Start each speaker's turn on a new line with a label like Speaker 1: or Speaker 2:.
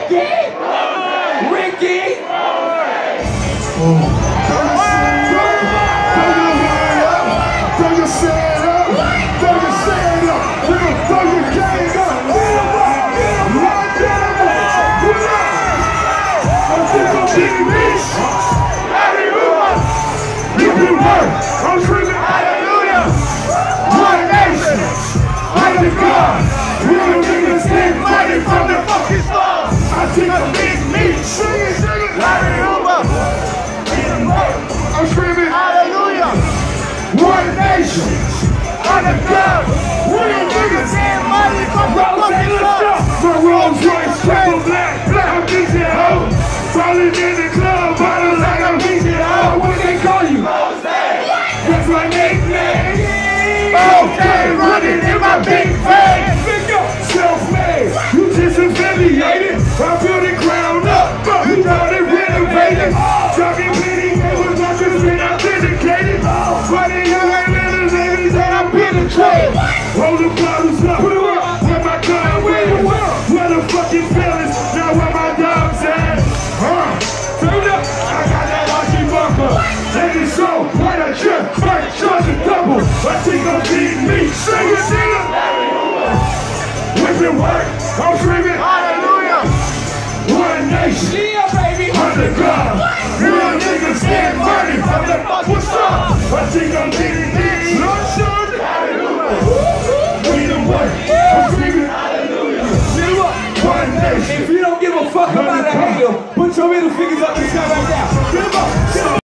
Speaker 1: Ricky!
Speaker 2: I'm screaming hallelujah! One nation, under God. Real niggas get money from the fucking stars. I think a big meat, sing it, hallelujah! I'm screaming hallelujah! One nation, under God. Real niggas get money from the fucking stars. My Rolls Royce, triple black, I'm DJ Ho. Falling in the club, bottles like I'm DJ Ho. What they call you? That's my nickname. Okay, running in my big face. Self-made, you just affiliated. I built it ground up, you got it renovated. Talking pity, it was not just been authenticated. Funny how I let the ladies that I penetrate. Hold the bottles up, where my gun with? Where the fucking fellas, now where my dogs at? Turn up, I got that Archie Bunker. Let it show, what a trip, fight, charge a double. I think I'm beating me, sing it. Whip it work, I'm screaming hallelujah. One nation, yeah, baby, under God. Real niggas get money from the fucking stars. I think